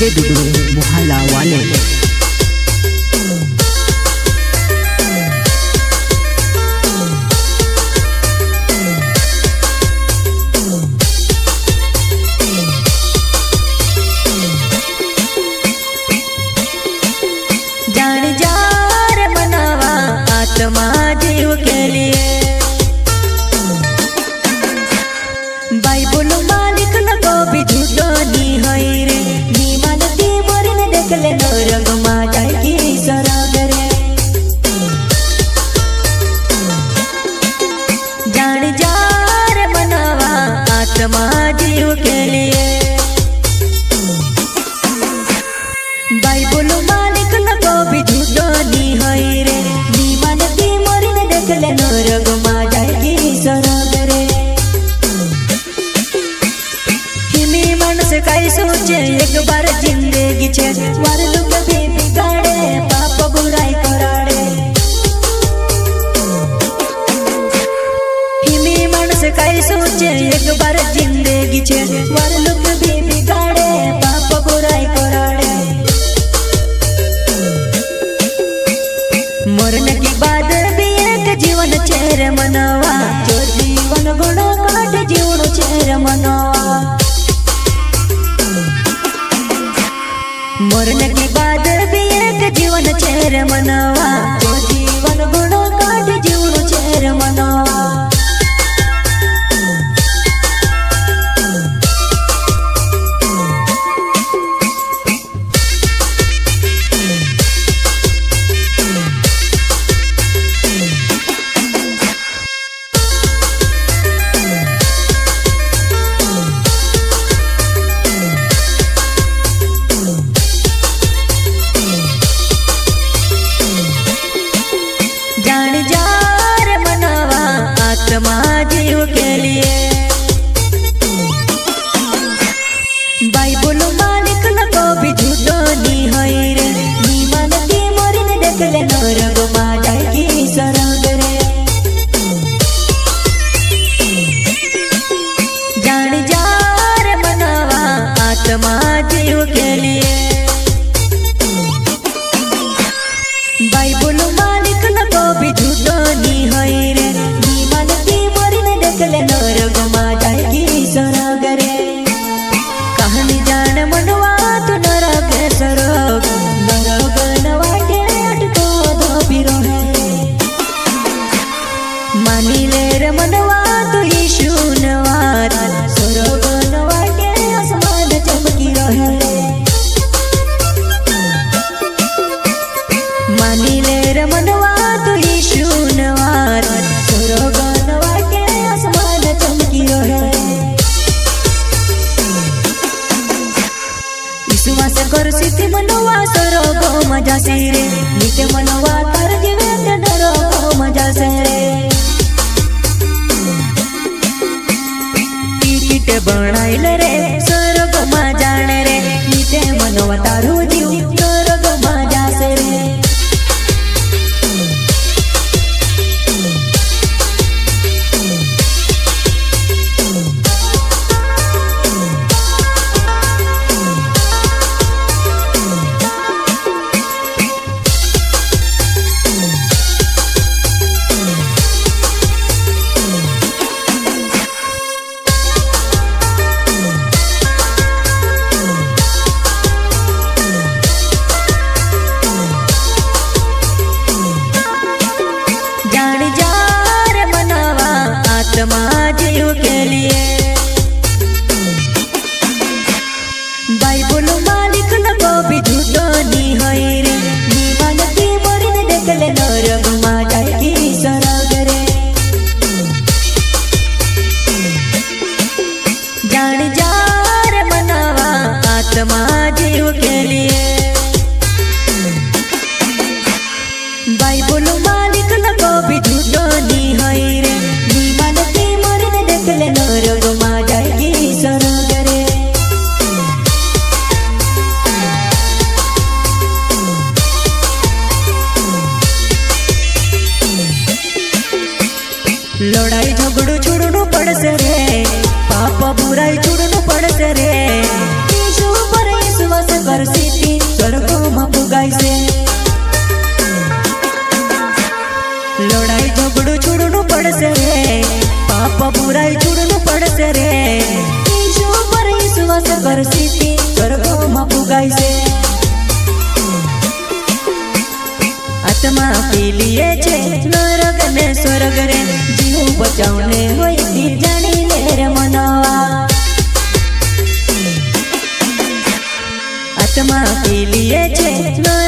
DJ दुगड़ू मोहल्ला वाले। जान जा रे मनावा आत्मा जीव के लिए, बाइबल मालिक न को भी झूठो नी होई रे, नी मानती मोरी ने देख ले नरक मा जाएगी सराग रे। जान जा रे मनावा आत्मा जीव के लिए, बाइबल मालिक न को भी झूठो नी होई रे, नी मानती मोरी ने देख ले नरक मा जाएगी सराग रे। काई सोचे एक बार जिंदगी छे, वार लुक भी बिगाड़े पाप बुराई कराड़े। हिमी मानस काई सोचे एक बार जिंदगी छे, वार लुक भी बिगाड़े पाप बुराई कराड़े। मरने के बाद भी एक जीवन छे मनवा, जो जीवन गुण काट जीवन छे मनवा। मरने के बाद भी एक जीवन छेर मनवा, जो जीवन गुण काट जीवन छेर मनवा। जान जा रे मनावा आत्मा जीव के लिए, बाइबल मालिक न को भी झूठो नी होई रे, नी मानती मोरी ने देख ले नरक मा जाएगी सराग रे। जान जा रे मनावा आत्मा जीव के लिए, बाइबल मालिक न को भी झूठो नी होई रे, नी मानती मोरी ने देख ले नरक मा जाएगी सराग रे। कहानी जान मनवा तू नरक सरोग, नरक नवाटे अटको धोबी रोहे। मानी ले रे मनवा तू यीशु नवार, सरोग नवाटे आसमान चमकी रोहे। मानी ले रे मनवा तू यीशु नवार, सरोग नवाटे आसमान चमकी रोहे। विश्वास कर सिद्धि मनवा सरोग मजा से रे, नित्य मनवा तार जीवे डरो मजा से रे। टिकट बनाइल रे सरोग मा जाने रे, नित्य मनवा तारू जीव सरोग मजा से रे। जान जा रे मनावा आत्मा जीव के लिए, बाइबल मालिक न को भी झूठो नी होई रे, नी मानती मोरी ने देख ले नरक मा जाएगी सराग रे। जान जा रे मनावा आत्मा जीव के लिए, बाइबल मालिक न को भी झूठो नी होई रे, नी मानती मोरी ने देख ले नरक मा जाएगी सराग रे। लड़ाई झगड़ू छुड़नू पड़से रे, पाप बुराई छुड़नू पड़से रे। यीशु पर विश्वास कर पुगाई से लड़ाई झगड़ू छुड़नू पड़से रे पाप बुराई छुड़नू पड़से रे ईशु पर विश्वास कर सीती स्वर्गमा पुगाई से आत्मा पी लिए छे नरक ने स्वर्ग रे जीव बचावने होय ती जानी ले रे मनवा आत्मा पी लिए छे